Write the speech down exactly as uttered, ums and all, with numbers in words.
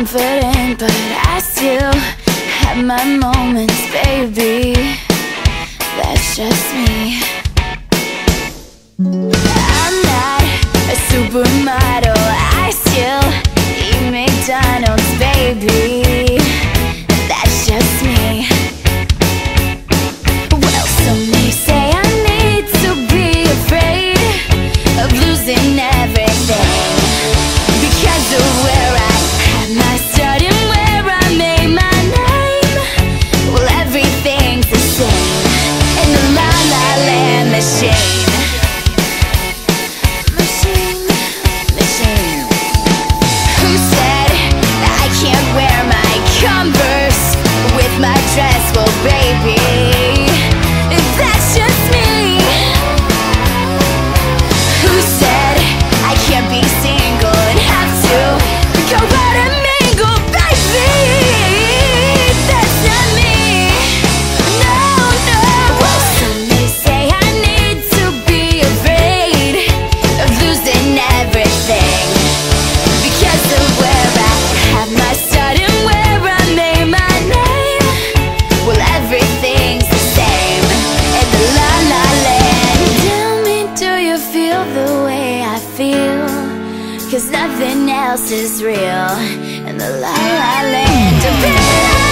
confident, but I still have my moments, baby. That's just me. I'm not a supermodel, I still eat McDonald's, baby. That's just me. Well, some may say I need to be afraid of losing everything because of where I had my start and where I made my name. Well, everything's the same in the La La Land machine. Machine, machine. Who said that I can't wear my Converse with my dress? Well, baby, that's just me. Who said I can't be single and have to go out and mingle, baby? That's not me. No, no. Well, some may say I need to be afraid of losing everything because of where I had my start and where I made my name. Well, everything's the same in the La La Land. Tell me, do you feel the way I feel? 'Cause nothing else is real in the La La Land.